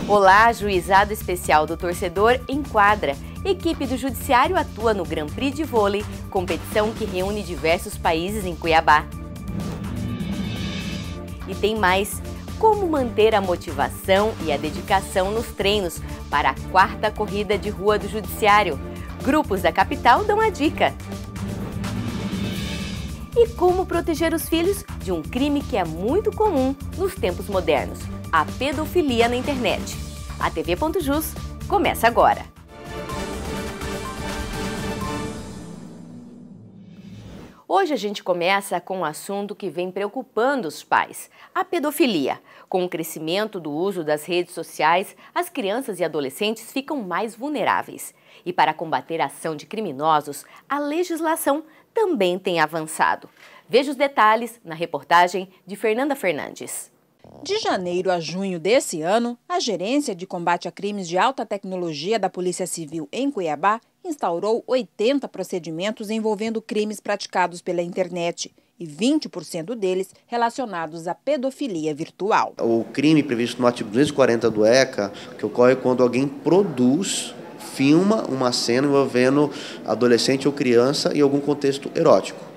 Olá, Juizado Especial do Torcedor em quadra. Equipe do Judiciário atua no Grand Prix de Vôlei, competição que reúne diversos países em Cuiabá. E tem mais: como manter a motivação e a dedicação nos treinos para a 4ª Corrida de Rua do Judiciário. Grupos da capital dão a dica. E como proteger os filhos de um crime que é muito comum nos tempos modernos: a pedofilia na internet. A TV.jus começa agora. Hoje a gente começa com um assunto que vem preocupando os pais: a pedofilia. Com o crescimento do uso das redes sociais, as crianças e adolescentes ficam mais vulneráveis. E para combater a ação de criminosos, a legislação também tem avançado. Veja os detalhes na reportagem de Fernanda Fernandes. De janeiro a junho desse ano, a Gerência de Combate a Crimes de Alta Tecnologia da Polícia Civil em Cuiabá instaurou 80 procedimentos envolvendo crimes praticados pela internet e 20% deles relacionados à pedofilia virtual. O crime previsto no artigo 240 do ECA, que ocorre quando alguém filma uma cena envolvendo adolescente ou criança em algum contexto erótico.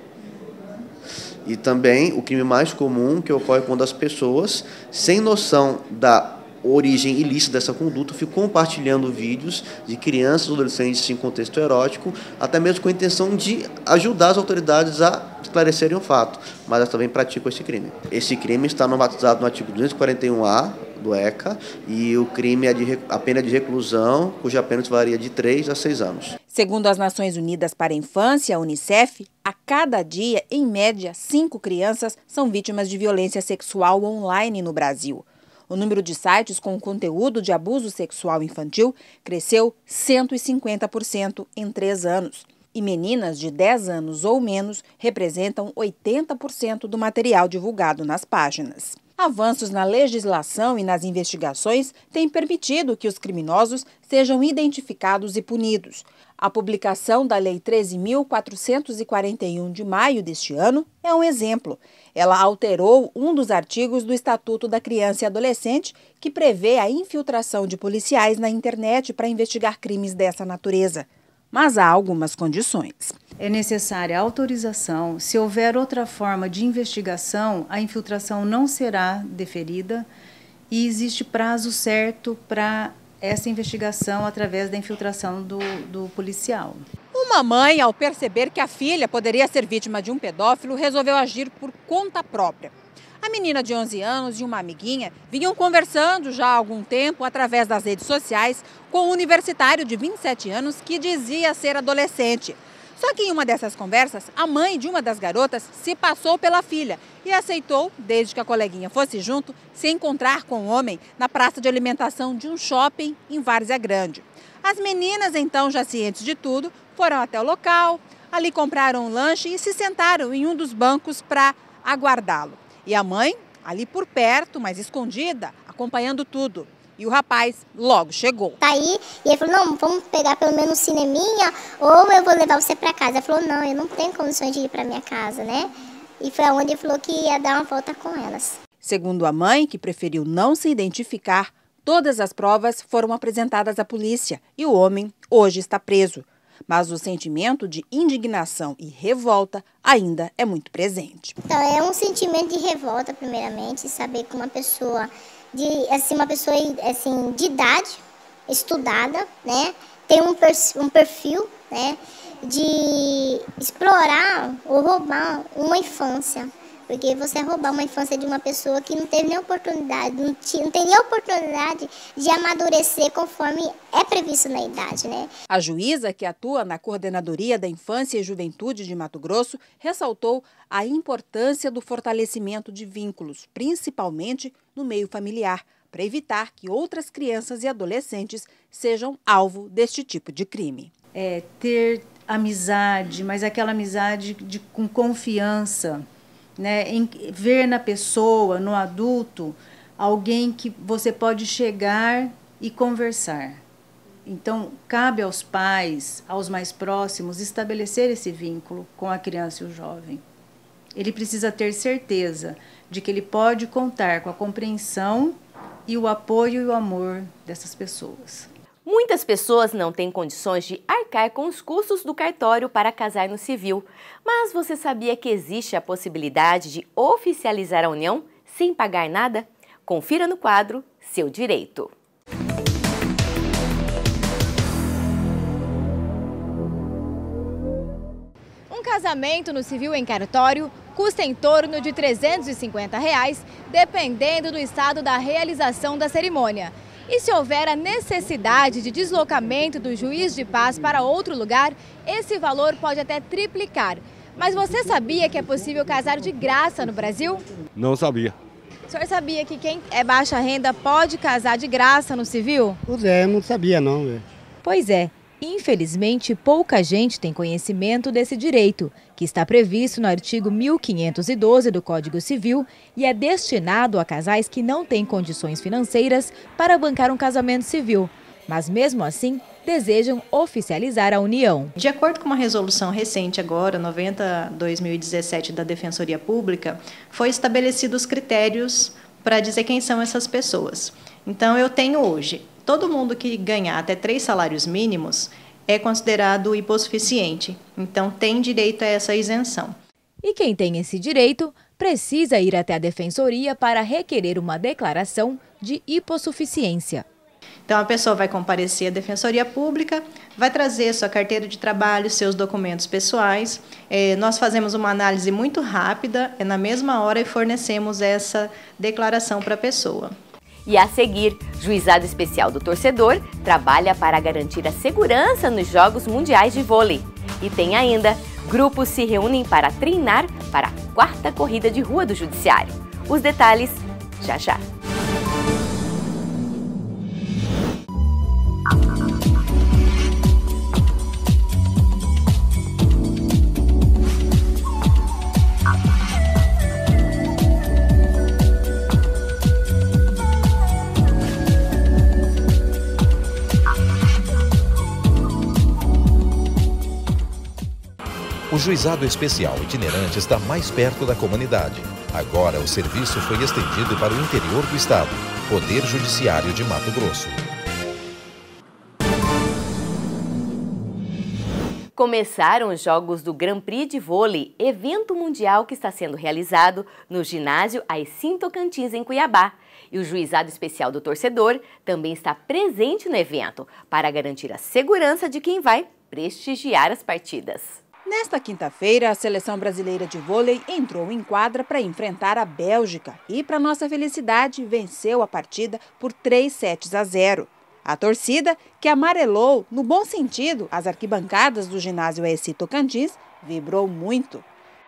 E também o crime mais comum, que ocorre quando as pessoas, sem noção da origem ilícita dessa conduta, ficam compartilhando vídeos de crianças ou adolescentes em contexto erótico, até mesmo com a intenção de ajudar as autoridades a esclarecerem o fato, mas elas também praticam esse crime. Esse crime está normatizado no artigo 241A do ECA e o crime é a pena de reclusão, cuja pena varia de 3 a 6 anos. Segundo as Nações Unidas para a Infância, a Unicef, a cada dia, em média, 5 crianças são vítimas de violência sexual online no Brasil. O número de sites com conteúdo de abuso sexual infantil cresceu 150% em 3 anos. E meninas de 10 anos ou menos representam 80% do material divulgado nas páginas. Avanços na legislação e nas investigações têm permitido que os criminosos sejam identificados e punidos. A publicação da Lei 13.441 de maio deste ano é um exemplo. Ela alterou um dos artigos do Estatuto da Criança e Adolescente, que prevê a infiltração de policiais na internet para investigar crimes dessa natureza. Mas há algumas condições. É necessária a autorização. Se houver outra forma de investigação, a infiltração não será deferida e existe prazo certo para essa investigação através da infiltração do policial. Uma mãe, ao perceber que a filha poderia ser vítima de um pedófilo, resolveu agir por conta própria. A menina de 11 anos e uma amiguinha vinham conversando já há algum tempo através das redes sociais com um universitário de 27 anos que dizia ser adolescente. Só que em uma dessas conversas, a mãe de uma das garotas se passou pela filha e aceitou, desde que a coleguinha fosse junto, se encontrar com o homem na praça de alimentação de um shopping em Várzea Grande. As meninas, então, já cientes de tudo, foram até o local, ali compraram um lanche e se sentaram em um dos bancos para aguardá-lo. E a mãe, ali por perto, mas escondida, acompanhando tudo. E o rapaz logo chegou. Tá aí, e ele falou: não, vamos pegar pelo menos um cineminha ou eu vou levar você para casa. Ela falou: não, eu não tenho condições de ir para minha casa, né? E foi onde ele falou que ia dar uma volta com elas. Segundo a mãe, que preferiu não se identificar, todas as provas foram apresentadas à polícia e o homem hoje está preso. Mas o sentimento de indignação e revolta ainda é muito presente. Então, é um sentimento de revolta, primeiramente, saber que uma pessoa de idade, estudada, né, tem um perfil, né, de explorar ou roubar uma infância. Porque você roubar uma infância de uma pessoa que não teve nem oportunidade, não teria oportunidade de amadurecer conforme é previsto na idade, né? A juíza, que atua na Coordenadoria da Infância e Juventude de Mato Grosso, ressaltou a importância do fortalecimento de vínculos, principalmente no meio familiar, para evitar que outras crianças e adolescentes sejam alvo deste tipo de crime. É ter amizade, mas aquela amizade com confiança, né, em ver na pessoa, no adulto, alguém que você pode chegar e conversar. Então, cabe aos pais, aos mais próximos, estabelecer esse vínculo com a criança e o jovem. Ele precisa ter certeza de que ele pode contar com a compreensão e o apoio e o amor dessas pessoas. Muitas pessoas não têm condições de arcar com os custos do cartório para casar no civil. Mas você sabia que existe a possibilidade de oficializar a união sem pagar nada? Confira no quadro Seu Direito. Um casamento no civil em cartório custa em torno de R$ 350, dependendo do estado da realização da cerimônia. E se houver a necessidade de deslocamento do juiz de paz para outro lugar, esse valor pode até triplicar. Mas você sabia que é possível casar de graça no Brasil? Não sabia. O senhor sabia que quem é baixa renda pode casar de graça no civil? Pois é, eu não sabia não. Pois é. Infelizmente, pouca gente tem conhecimento desse direito, que está previsto no artigo 1512 do Código Civil e é destinado a casais que não têm condições financeiras para bancar um casamento civil, mas mesmo assim desejam oficializar a união. De acordo com uma resolução recente agora, 90/2017 da Defensoria Pública, foi estabelecidos os critérios para dizer quem são essas pessoas. Então, eu tenho hoje, todo mundo que ganhar até 3 salários mínimos é considerado hipossuficiente, então tem direito a essa isenção. E quem tem esse direito precisa ir até a Defensoria para requerer uma declaração de hipossuficiência. Então, a pessoa vai comparecer à Defensoria Pública, vai trazer sua carteira de trabalho, seus documentos pessoais. Nós fazemos uma análise muito rápida, na mesma hora, e fornecemos essa declaração para a pessoa. E a seguir, Juizado Especial do Torcedor trabalha para garantir a segurança nos Jogos Mundiais de Vôlei. E tem ainda, grupos se reúnem para treinar para a 4ª corrida de rua do Judiciário. Os detalhes, já já. O Juizado Especial Itinerante está mais perto da comunidade. Agora o serviço foi estendido para o interior do estado. Poder Judiciário de Mato Grosso. Começaram os Jogos do Grand Prix de Vôlei, evento mundial que está sendo realizado no ginásio Aicim Tocantins, em Cuiabá. E o Juizado Especial do Torcedor também está presente no evento para garantir a segurança de quem vai prestigiar as partidas. Nesta quinta-feira, a Seleção Brasileira de Vôlei entrou em quadra para enfrentar a Bélgica e, para nossa felicidade, venceu a partida por 3-0. A torcida, que amarelou, no bom sentido, as arquibancadas do ginásio Aicim Tocantins, vibrou muito.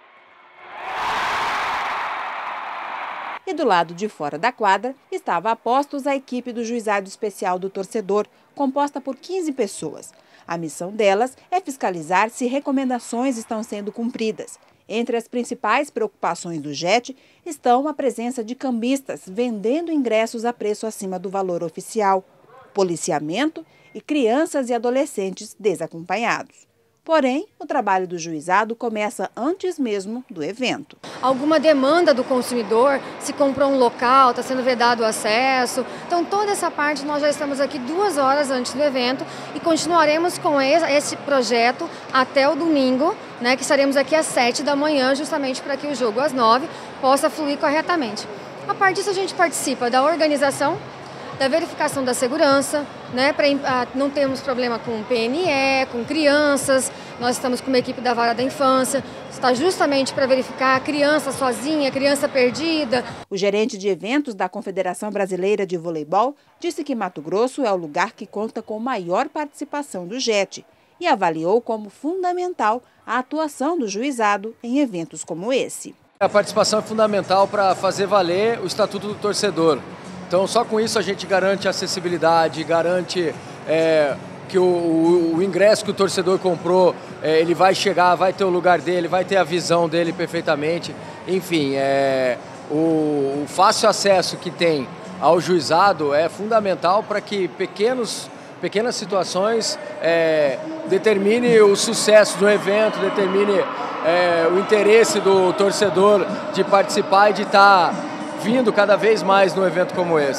E do lado de fora da quadra estava a postos a equipe do Juizado Especial do Torcedor, composta por 15 pessoas. A missão delas é fiscalizar se recomendações estão sendo cumpridas. Entre as principais preocupações do JET estão a presença de cambistas vendendo ingressos a preço acima do valor oficial, policiamento e crianças e adolescentes desacompanhados. Porém, o trabalho do juizado começa antes mesmo do evento. Alguma demanda do consumidor, se comprou um local, está sendo vedado o acesso. Então, toda essa parte nós já estamos aqui 2 horas antes do evento e continuaremos com esse projeto até o domingo, né, que estaremos aqui às 7 da manhã, justamente para que o jogo às 9 possa fluir corretamente. A partir disso, a gente participa da organização, da verificação da segurança, né, para não termos problema com PNE, com crianças. Nós estamos com uma equipe da Vara da Infância, está justamente para verificar a criança sozinha, a criança perdida. O gerente de eventos da Confederação Brasileira de Voleibol disse que Mato Grosso é o lugar que conta com maior participação do JET e avaliou como fundamental a atuação do juizado em eventos como esse. A participação é fundamental para fazer valer o Estatuto do Torcedor. Então, só com isso a gente garante acessibilidade, garante que o ingresso que o torcedor comprou, ele vai chegar, vai ter o lugar dele, vai ter a visão dele perfeitamente. Enfim, o fácil acesso que tem ao juizado é fundamental para que pequenas situações determine o sucesso do evento, determine o interesse do torcedor de participar e de estar vindo cada vez mais num evento como esse.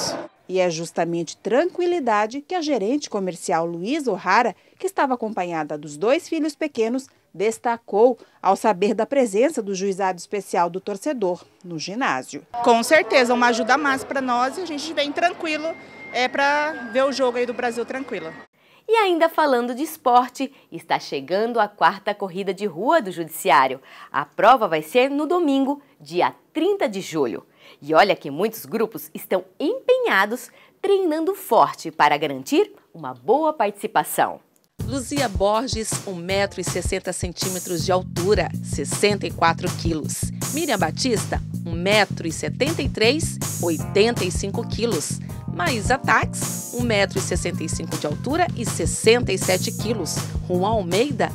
E é justamente tranquilidade que a gerente comercial Luísa O'Hara, que estava acompanhada dos 2 filhos pequenos, destacou ao saber da presença do juizado especial do torcedor no ginásio. Com certeza, uma ajuda mais para nós e a gente vem tranquilo para ver o jogo aí do Brasil tranquilo. E ainda falando de esporte, está chegando a 4ª corrida de rua do Judiciário. A prova vai ser no domingo, dia 30 de julho. E olha que muitos grupos estão empenhados treinando forte para garantir uma boa participação. Luzia Borges, 1,60 m de altura, 64 quilos. Miriam Batista, 1,73 m, 85 quilos. Maísa Tax, 1,65 m de altura e 67 quilos. Juan Almeida,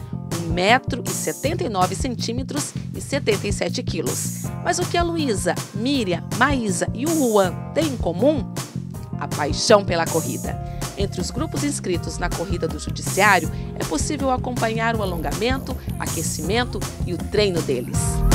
1,79 m e 77 quilos. Mas o que a Luísa, Miriam, Maísa e o Juan têm em comum? A paixão pela corrida. Entre os grupos inscritos na corrida do Judiciário, é possível acompanhar o alongamento, aquecimento e o treino deles.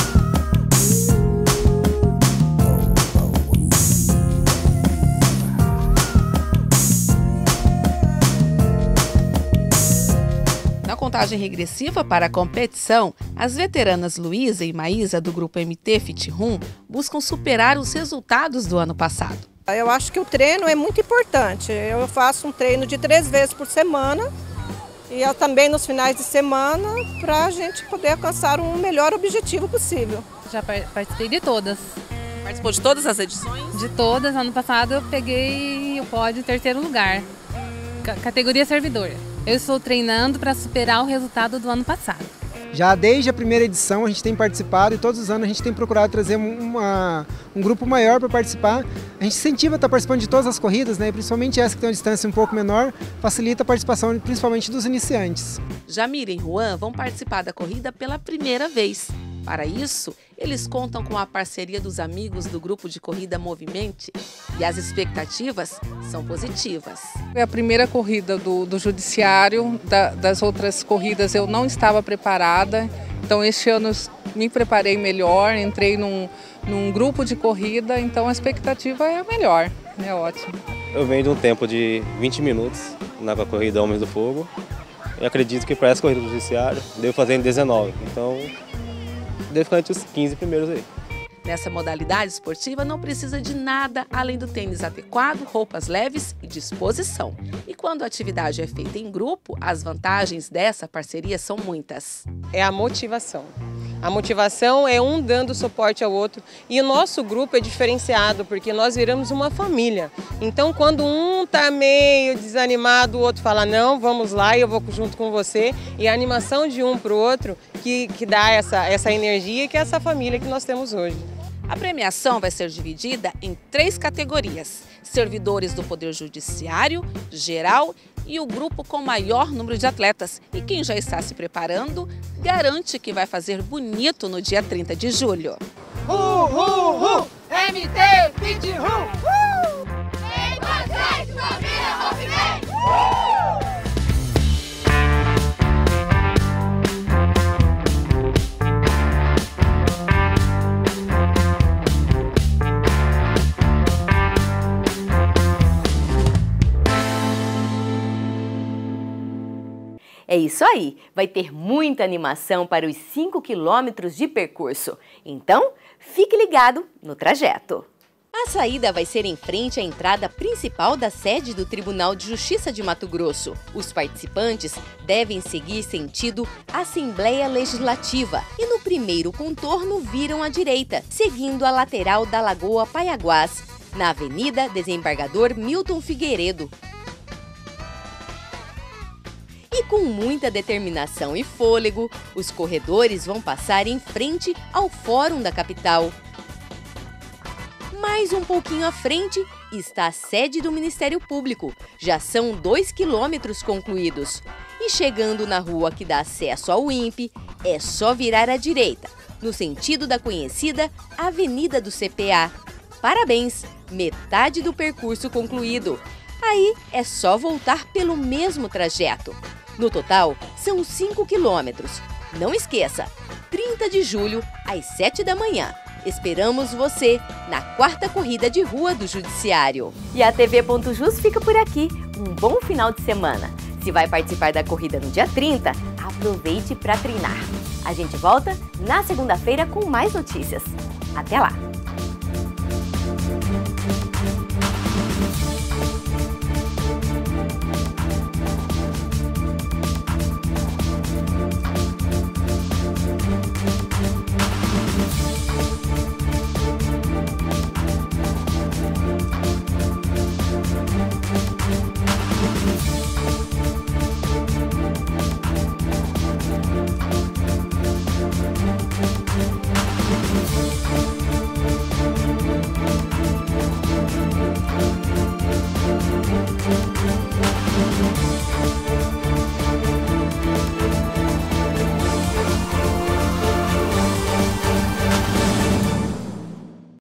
Na contagem regressiva para a competição, as veteranas Luísa e Maísa do grupo MT Fit Room buscam superar os resultados do ano passado. Eu acho que o treino é muito importante. Eu faço um treino de 3 vezes por semana e também nos finais de semana para a gente poder alcançar um melhor objetivo possível. Já participei de todas. Participou de todas as edições? De todas. Ano passado eu peguei o pódio em 3º lugar, categoria servidor. Eu estou treinando para superar o resultado do ano passado. Já desde a primeira edição a gente tem participado e todos os anos a gente tem procurado trazer um grupo maior para participar. A gente incentiva a estar participando de todas as corridas, né? Principalmente essa que tem uma distância um pouco menor, facilita a participação principalmente dos iniciantes. Já Miriam e Juan vão participar da corrida pela primeira vez. Para isso, eles contam com a parceria dos amigos do grupo de corrida Movimente e as expectativas são positivas. É a primeira corrida do Judiciário, das outras corridas eu não estava preparada, então este ano eu me preparei melhor, entrei num grupo de corrida, então a expectativa é a melhor, é ótimo. Eu venho de um tempo de 20 minutos na corrida Homens do Fogo e acredito que para essa corrida do Judiciário devo fazer em 19, então devo ficar entre os 15 primeiros aí. Nessa modalidade esportiva não precisa de nada além do tênis adequado, roupas leves e disposição. E quando a atividade é feita em grupo, as vantagens dessa parceria são muitas. É a motivação. A motivação é um dando suporte ao outro e o nosso grupo é diferenciado porque nós viramos uma família. Então quando um está meio desanimado, o outro fala não, vamos lá, eu vou junto com você. E a animação de um para o outro que dá essa energia que é essa família que nós temos hoje. A premiação vai ser dividida em 3 categorias: servidores do Poder Judiciário, geral e o grupo com maior número de atletas. E quem já está se preparando, garante que vai fazer bonito no dia 30 de julho. MT Fit Room! Em vocês, família Movimento! É isso aí, vai ter muita animação para os 5 quilômetros de percurso. Então, fique ligado no trajeto. A saída vai ser em frente à entrada principal da sede do Tribunal de Justiça de Mato Grosso. Os participantes devem seguir sentido Assembleia Legislativa e no primeiro contorno viram à direita, seguindo a lateral da Lagoa Paiaguás, na Avenida Desembargador Milton Figueiredo. E com muita determinação e fôlego, os corredores vão passar em frente ao Fórum da capital. Mais um pouquinho à frente está a sede do Ministério Público. Já são 2 quilômetros concluídos. E chegando na rua que dá acesso ao INPE, é só virar à direita, no sentido da conhecida Avenida do CPA. Parabéns! Metade do percurso concluído. Aí é só voltar pelo mesmo trajeto. No total, são 5 quilômetros. Não esqueça, 30 de julho, às 7 da manhã. Esperamos você na 4ª Corrida de Rua do Judiciário. E a TV.jus fica por aqui. Um bom final de semana. Se vai participar da corrida no dia 30, aproveite para treinar. A gente volta na segunda-feira com mais notícias. Até lá!